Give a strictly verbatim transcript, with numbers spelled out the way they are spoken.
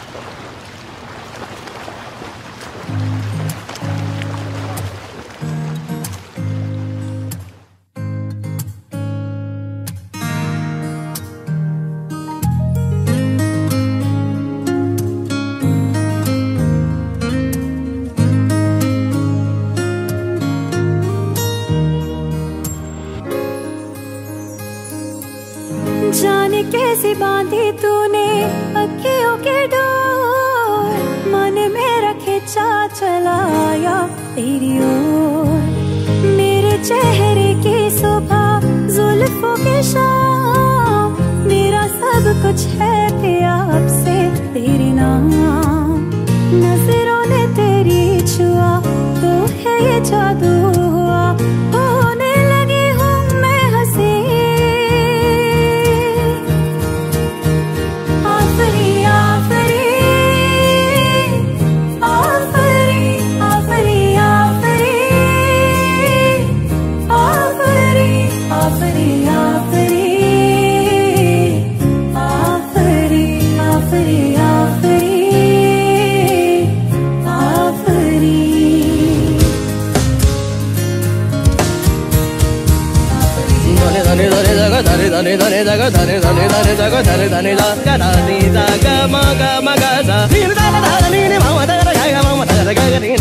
जाने कैसे बांधी तूने अखियों के डोर, मन मेरा खिंचा चलाया तेरी ओर। मेरे चेहरे की सुबह जुल्फों की शाम, मेरा सब कुछ है तेरा अब से तेरे नाम। नजरों ने तेरी छुआ तो है ये जादू हुआ, होने लगी हूँ मैं हंसी। धरे धरे धरे जग धरे धरे धरे जग धरे धरे जग धरे जग मग मग सा नीर धरे धरे नीर मम धरे गग मम धरे गग नीर